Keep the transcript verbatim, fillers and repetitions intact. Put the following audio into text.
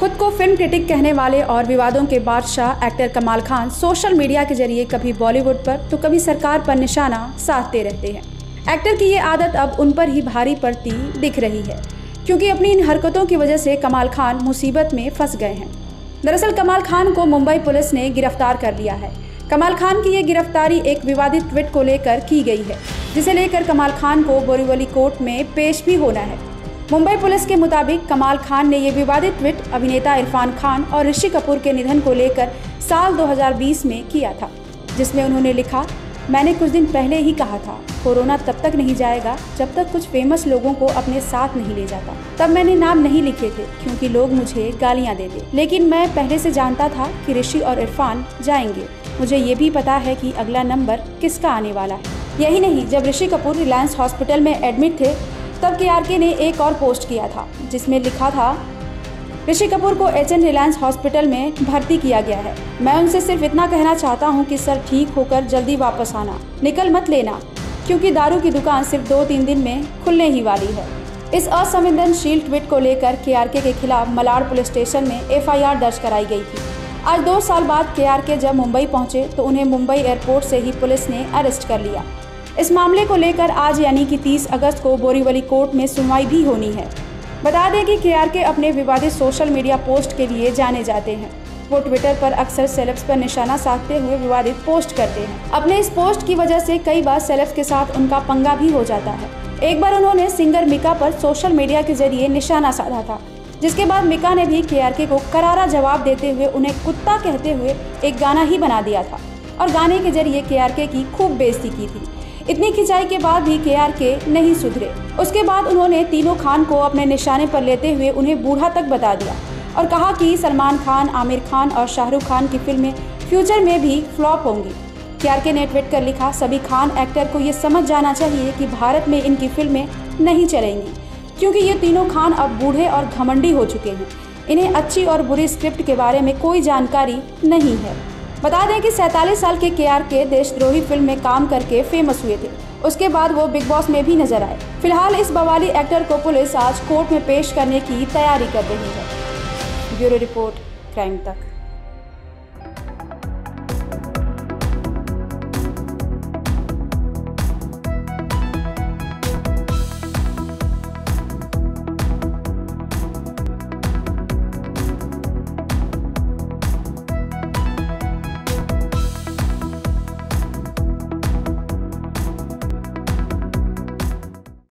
खुद को film critic कहने वाले और विवादों के बादशाह एक्टर कमाल खान सोशल मीडिया के जरिए कभी बॉलीवुड पर तो कभी सरकार पर निशाना साधते रहते हैं। एक्टर की ये आदत अब उन पर ही भारी पड़ती दिख रही है, क्योंकि अपनी इन हरकतों की वजह से कमाल खान मुसीबत में फंस गए हैं। दरअसल कमाल खान को मुंबई पुलिस ने गिरफ्तार कर लिया है। कमाल खान की ये गिरफ्तारी एक विवादित ट्वीट को लेकर की गई है, जिसे लेकर कमाल खान को बोरीवली कोर्ट में पेश भी होना है। मुंबई पुलिस के मुताबिक कमाल खान ने ये विवादित ट्वीट अभिनेता इरफान खान और ऋषि कपूर के निधन को लेकर साल दो हज़ार बीस में किया था, जिसमें उन्होंने लिखा, मैंने कुछ दिन पहले ही कहा था कोरोना तब तक नहीं जाएगा जब तक कुछ फेमस लोगों को अपने साथ नहीं ले जाता। तब मैंने नाम नहीं लिखे थे क्योंकि लोग मुझे गालियां देते, लेकिन मैं पहले से जानता था कि ऋषि और इरफान जाएंगे। मुझे ये भी पता है कि अगला नंबर किसका आने वाला है। यही नहीं, जब ऋषि कपूर रिलायंस हॉस्पिटल में एडमिट थे तब के आर के ने एक और पोस्ट किया था, जिसमें लिखा था, ऋषि कपूर को एच एन रिलायंस हॉस्पिटल में भर्ती किया गया है। मैं उनसे सिर्फ इतना कहना चाहता हूं कि सर ठीक होकर जल्दी वापस आना, निकल मत लेना, क्योंकि दारू की दुकान सिर्फ दो तीन दिन में खुलने ही वाली है। इस असंवेदनशील ट्वीट को लेकर के आर के के खिलाफ मलाड पुलिस स्टेशन में एफ आई आर दर्ज कराई गई थी। आज दो साल बाद के आर के जब मुंबई पहुंचे तो उन्हें मुंबई एयरपोर्ट से ही पुलिस ने अरेस्ट कर लिया। इस मामले को लेकर आज यानी कि तीस अगस्त को बोरीवली कोर्ट में सुनवाई भी होनी है। बता दें कि के आर के अपने विवादित सोशल मीडिया पोस्ट के लिए जाने जाते हैं। वो ट्विटर पर अक्सर सेलेब्स पर निशाना साधते हुए विवादित पोस्ट करते हैं। अपने इस पोस्ट की वजह से कई बार सेलेब्स के साथ उनका पंगा भी हो जाता है। एक बार उन्होंने सिंगर मिका पर सोशल मीडिया के जरिए निशाना साधा था, जिसके बाद मिका ने भी के आर के को करारा जवाब देते हुए उन्हें कुत्ता कहते हुए एक गाना ही बना दिया था और गाने के जरिए के आर के की खूब बेइज्जती की थी। इतनी खिंचाई के बाद भी के आर के नहीं सुधरे। उसके बाद उन्होंने तीनों खान को अपने निशाने पर लेते हुए उन्हें बूढ़ा तक बता दिया और कहा कि सलमान खान, आमिर खान और शाहरुख खान की फिल्में फ्यूचर में भी फ्लॉप होंगी। के आर के ने ट्वीट कर लिखा, सभी खान एक्टर को ये समझ जाना चाहिए कि भारत में इनकी फिल्में नहीं चलेंगी, क्योंकि ये तीनों खान अब बूढ़े और घमंडी हो चुके हैं। इन्हें अच्छी और बुरी स्क्रिप्ट के बारे में कोई जानकारी नहीं है। बता दें कि सैंतालीस साल के के आर के देशद्रोही फिल्म में काम करके फेमस हुए थे। उसके बाद वो बिग बॉस में भी नजर आए। फिलहाल इस बवाली एक्टर को पुलिस आज कोर्ट में पेश करने की तैयारी कर रही है। ब्यूरो रिपोर्ट, क्राइम तक।